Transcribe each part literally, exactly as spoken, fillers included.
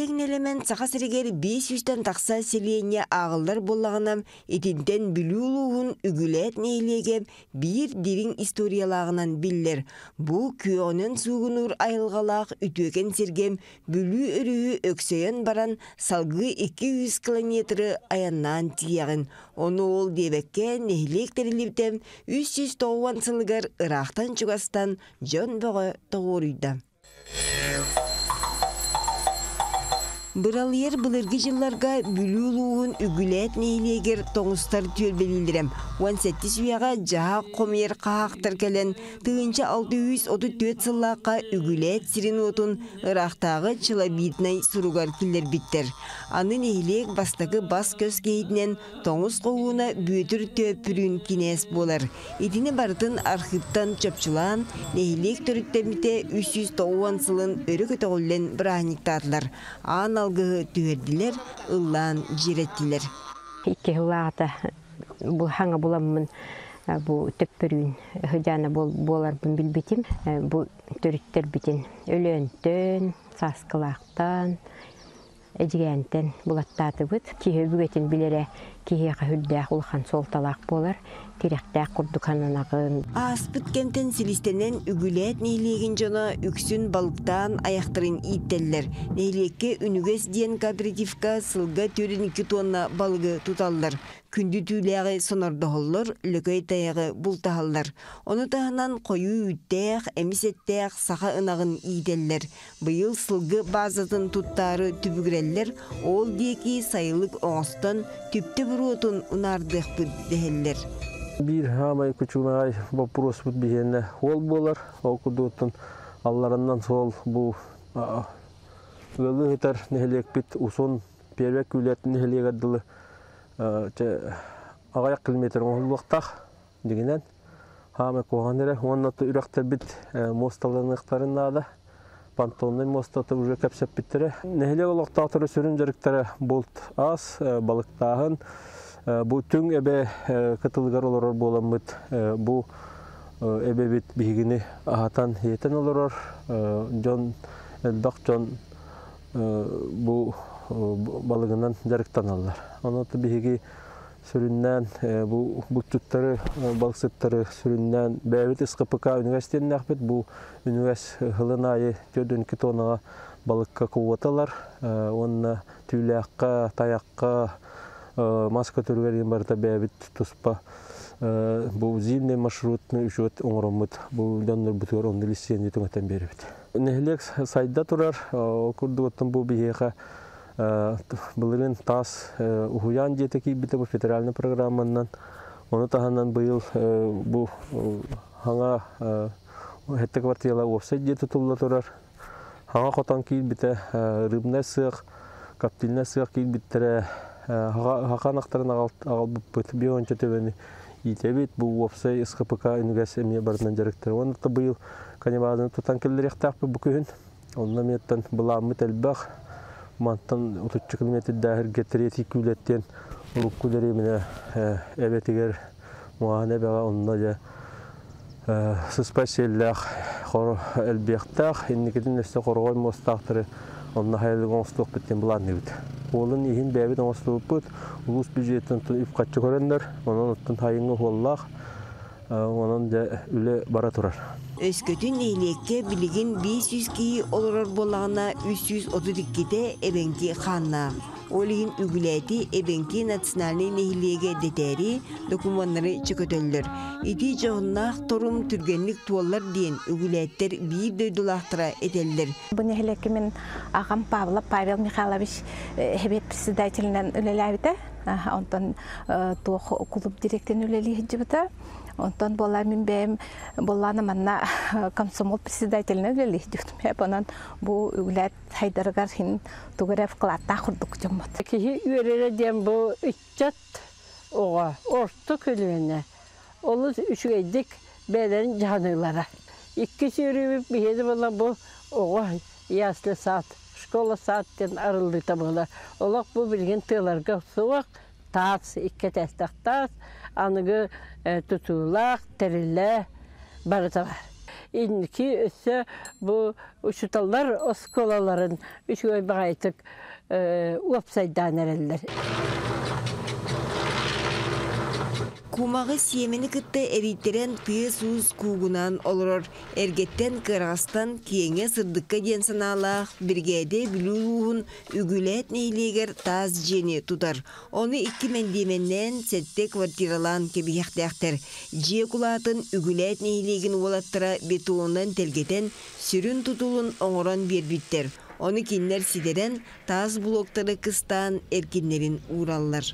Билеген элемент саха сиригер бес yüzden тақса селение ағылдар боллағынам етінден білулуғын үгілет нейлегем бір дирин историялағынан биллер. Бұ күйонын суғынур айылғалақ үтөкен сергем бүлі өрігі өксөйен баран салғы эки жүз километрі аяннан тияғын. Оны ол дебекке нехлек терилиптем үч жүз тоғуан сылығар ырақтан чугастан жон бұғы тоғырыйда. Быралыер былырғы жылларға бүлүүлуғын үгілет нейлегер тоңыстар түйер белілдірем. он сегиз уяға жаға қомер қағақтар кәлін тығынча алты жүз отуз төрт сыллаққа үгілет сирен отын ырақтағы чылабитнай сұруғар келдер биттер. Аны нейлек бастағы бас көз кейдінен тоңыз қоғуына бөтір төпірін кинес болар. Етіні бартын архивтан чөпчылан нейлек түріттеміте үч жүз тоғуан сылын өрі көтіғылен бірахниктадылар. Ан алғы түйерділер, ұллан жиреттілер. Икке ұлағата бұл хаңа боламын бұл төппірін ғыдана болар бұн білбетім. Бұл түріттер бітін өлөntön, саскылақтан, әдігентен бұлаттаты бұд. Кеге бүгетін білері кеге қағылдақ ұлған солталақ болар. Теректәк құрдықананағын. Аспыт кемтен силистенен үгілет нейлеген жона үксін балықтан аяқтырын иттеллер. Нейлекке үнігес ден кооперативка сылға төрін екі тонна балығы тұталдар. Күнді түйләғі сонардығылыр, лөкөй таяғы бұлтағылар. Оны тағынан қойу үттәқ, әмісеттәқ, сақа ынағын иделлер. Бұйыл сылғы базатын тұттары түбігіреллер, ол деки сайылық оңыстан түпті бір отын ұнардық бұд дәхеллер. Bir hamay küçüğüne вопрос bu bihenne ol bolar okuduğun Allah'ından sol bu gölü hiter nehelek bit usun pervek ület nehelek adılı ağayak kilometre olmakta diginen hamay kohanere onunla ürekter bit mostalanıklarında da pantolonun mostata уже kapsap bittere nehelek olmakta türü sürünceriklere bolt az balıktağın Bu tüm ebe katılgar olur bolamıt. Bu ebe bit bihigini ahatan yeten olur. John Dokton bu balığından jarıktan alırlar. Onu da bihigi süründen bu bututları balıkçıları süründen Beyvet İskapıka Üniversitesi'nin akbet bu üniversite hılınayı dördünkü tona balıkka kuvvatalar. Onunla tüylekka, tayakka Маска түргәрен барда бәбит туспа бу зимний маршрутны үчөт оңромут бу доннор бутөр онды лицензия төңөтөн берибит. Нехлек сайда турар окурдуготтон бу бихеха былырын тас ухуян жетеки бите бу федеральный программанан оны таханан быйыл бу хаңа хетте квартирала офсайт жете тулла турар. Хаңа котан кийил бите рыбный сык, коптильный сык кийил биттере Хақанақтарын ағал бұт бионча төбені етебет бұл опсай СКПК университетіне барынан жарықтыр. Оны да бұйыл канебазыны тұтан келдер ектақпы бүкүйін. Онына меттен бұламыт әлбақ. Манттан отыз километр дәхір гетіреті күлеттен ұрық күлері міне әбетігер мұғаны бәға онына да сұспайселләқ әлбеқтақ. Еннекетін өсті қорғой мостақтыры онына хайылық оңыстық біттен бұлан өйді. Олын иhin бәбет оңыстығы бұд, ұлыс бюджеттен үпқатшы көрендер, оның ұттын хайыңы оллақ, оның да үлі бара тұрар. Өскөтін нейлекке білеген бес жүз кейі олырар болағына үч жүз отуз иккіде әбенки қанна. Олығын үгіләті әбенки национальный нейлеге детері документары чөкөтөлдір. Ити жоғыннақ торум түргенлік туалар дейін үгіләттер бейір дөйдулақтыра етелдір. Бұл нейлекке мен ағам Павла Павел Михайлович әбет председателінен үлеләбіті. Онтан тоқ клуб директен үлелі жібіті. Онтан болар мен бәйім боланы манна комсомол председателіне үлелі жібітім. Онан бұл үгіләт хайдарығар хин туғырев қылатта құрдық жымыды. Кихи үйерері дем бұл үтчат оға, орты көліуіне. Олы үшігейдік бәлерін жанылары. Икки сүйребіп бейеді болан бұл оға яслы саат, школа сааттен арылды табылар. Олақ бұл білген тыларға суақ, тас, икке тәстақ тас, анығы тұтулақ, тәрілі бары табар. İnniki ise bu uçutallar oskolaların üç oy bağaytık uapsaydan ereller. Kumağı siyemeni kıtta erittiren kıya suz kuğunan olurur. Ergetten kırağıstan kiyenge sırdıkka diyen sanalaq birgede biluluğun ügület neyleger taz jeni tutar. Onu iki mendimenden sette kvartiralan kebiyaktaktır. Jiye kulatın ügület neylegin olattıra betondan telgeten sürün tutulun oğuran bir bitter. Onu kinler sideren taz blokları kıstan erkinlerin uğrallar.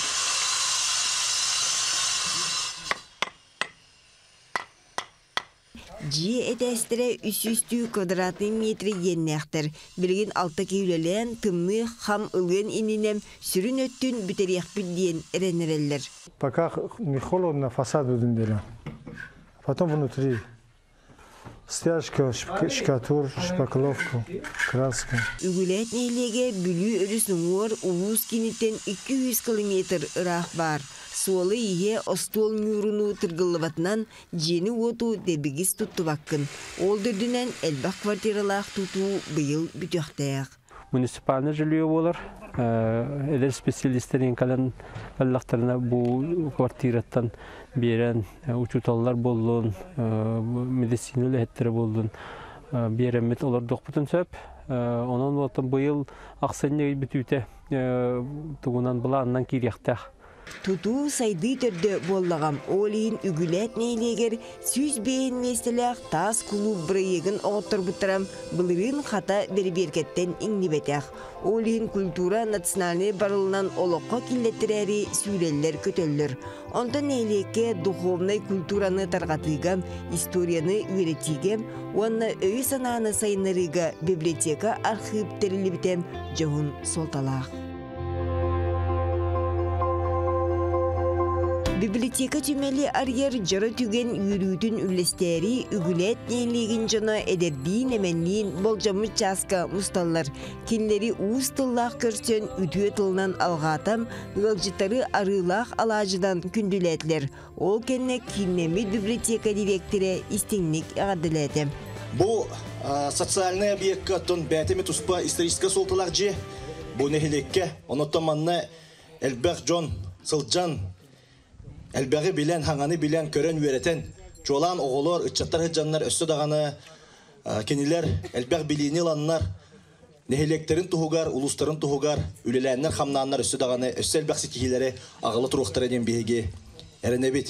Jiye etestire üst-üstü kvadratlı metre yennektir. Bilgin altta kevlelen tımlı ham ılgın ininem sürün öttün büteriyek bildiğin erenereller. Пока не холодно, фасад будем делать. Потом внутри стяжка, штукатур, шпакловку, краску. Ügület neylege bülü örüsün var Uğuz kinitten iki yüz kilometre ıraq var. Sualı ihe ostol mürünü tırgılıbatından jeni otu debigis tuttu bakkın. Ol dürdünen elbaq kvartiralaq tutu bıyıl bütüqtayaq. Munisipalne jülüyor olur. Eder spesialistlerin kalan kallaklarına bu kvartirattan beren uçutallar bolluğun, medisinali hetleri bolluğun beremet olur dokputun söp. Onun oltan bu yıl aksanına bütüte tuğunan bulanından kiriyaqtaq. Tutu saydı törde bollagam oliin ügület neyleger süz beyin meseleq tas kulu brayegin oğuttur butaram bılırın hata beri berketten innibeteq. Oliin kultura natsinaline barılınan oloqqa killettireri süreller kötöller. Onda neyleke duhovnay kulturanı tarqatıgam, istoriyanı üretigem, onna öy sanağını sayınlarıga biblioteka arxip terilibitem johun soltalaq. Biblioteka tümeli aryer jara tügen yürütün üllesteri ügület neyligin jana ederdiğin emenliğin bolcamı çaska mustallar. Kinleri uğuz tıllaq körsön ütüye tılnan alğatam, ılcıtarı arılaq alacıdan kündületler. O kenne kinnemi biblioteka direktire istinlik ağadiletem. Bu sotsialnaya obyektton bətemi tuspa историческа солталаржы, bu nehilekke, onottamanna elbaq John Sılcan Elbägi bilen, hangany bilen, kören üereten, çolan oğulor, ıççattar hıccanlar, össü dağını, keniler, elbäg bilini lanlar, nehileklerin tuhugar, ulusların tuhugar, ülelenler, hamnanlar, össü dağını, össü elbäg sikihileri, ağılı turuqtar edin bihigi, erenebit.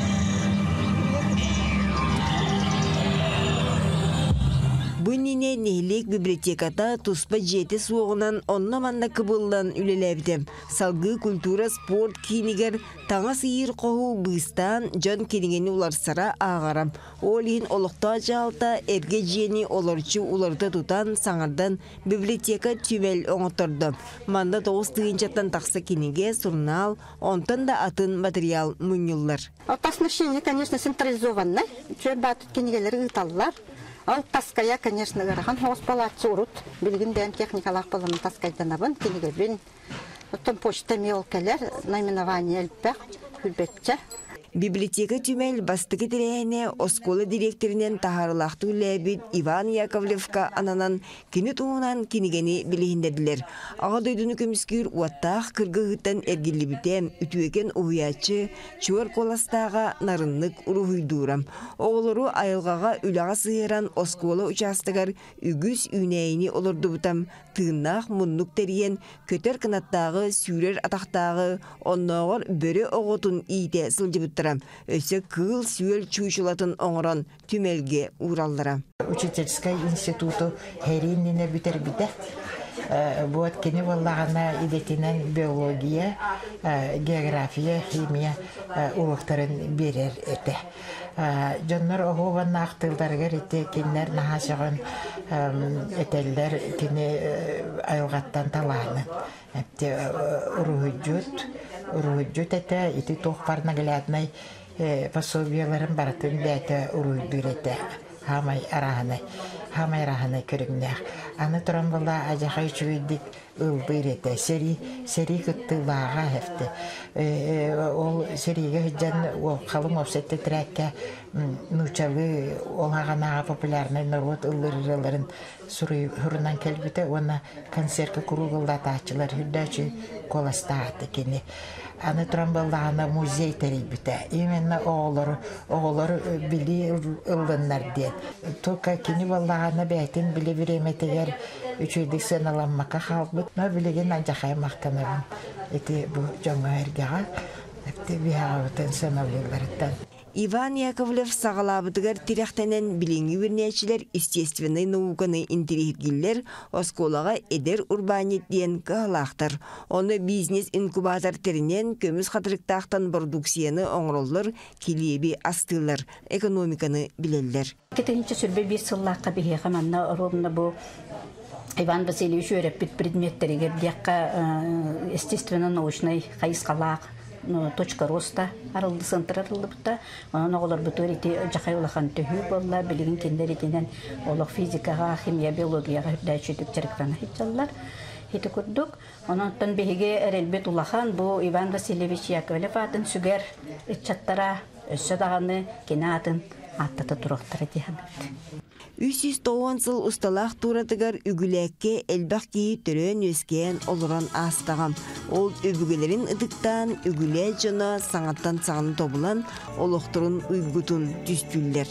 Bu nine nehlik bibliotekata tuspa jeti soğunan onnamanna kıbıllan ülelebdim. Salgı kultura sport kiniger tağa sıyır qohu bıstan jan kenigeni ularsara ağaram. Olin oluqta jalta erge jeni olarçı ularda tutan sanardan biblioteka tümel oңotordu. Manda toğuz tığınçatan taqsa kenige surnal, ontan da atın material munyullar. Оснащение, конечно, централизованное. Чөбат кенигелер ыталлар. Ал таская, конечно, ырахан хоос палатчы урут. Билгинден техникалах болын таскайданабын, кенигебин. Оттон почта мелкелер, наименование эльпек, хүлбетче. Библиотека тümel бастыгы тирәһенә оскола директорынан таһарлахты үләбит Иван Яковлевка анаnan кини туунан кинигени билиһиндәдиләр. Ага дойдуны көмискүр уаттах кыргыгыттан эргиллибитем үтүекен уячы чуар коластага нарыннык уруйдурам. Оголору айылгага үләгә сыйран оскола участыгар үгүс үнәйни олордубутам тыыннах муннук териен көтөр кынаттагы сүрер атактагы онногор бөрө оготун ите сылжыбыт Өсі кыл сүйел чуйшылатын оңыран түмелге уралдыра. Учительская институту хериннене бүтер біде. Вот кені болағана идетінен биология, география, химия урықтарын берер еті. Жоннар оғуған ақтылдарғар еті кенлер нағашығын етелдер кені айылғаттан талағының. Уруғыджут, уруғыджут еті, еті тоқпарына gəlәдінай пособияларын баратын бәті уруғыдыр еті. Хамай арағаны, хамай арағаны көрігнәқ. Аны тұран болда ажақай чүйдік ылбыр ете. Сери сери кыттылаага хефте. Ол сериге хыджан ол халым офсетте трәккә нучалы олағанага популярный народ ыллырыларын сурый хурунан келбите, оны концертка куругылдатачылар хүддәчі коластааты кені. Аны трамбаллағына музей терейбіте. Именно оғылар, оғылар били ылдынлар ден. Тока кені баллағына бәйтін білі біреметегер үчүйдік сыналаммақа қалбыт. Но білеген анжақай мақтанарын. Эти бұл жоңа әргеға, әпті бияғытын сыналыларыттан. Иван Яковлев сағалабыдығар тирақтанен біліңгі бірнәчілер естественный науканы интерегілер осколаға эдер урбанит ден кағалақтыр. Оны бизнес-инкубатор терінен көміз қатырықтақтан продукцияны оңроллар, келеби астылар, экономиканы білелер. Кетенінші сүрбе бір сыллаққа бігеға манна ровна бұл Иван Васильевич өреппет предметтерігер дияққа естественно-научный қайысқалақ, точка роста арылды сынтыр арылды бұта. Оның оғылар бұтыр еті жақай олақан түйі болла, білігін кендер етінен олық физикаға, химия, биологияға дәйшетік черекпаны хитчалар. Хеті көрдік. Онын бейге әрелбет олақан бұл Иван Васильевич Яковлев атын сүгер үтчаттара өссі дағаны кені атын аттаты тұрақтары дейінді. үч жүз тоғыз сыл ұсталақ туратыгар үгіләкке әлбақ кейі түрен өскен олыран астағам. Ол өбігелерін ұдықтан үгілә жона саңаттан сағаны тобылан олықтырын ұйгутун түстүллер.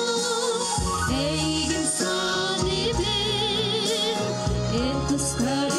Sky.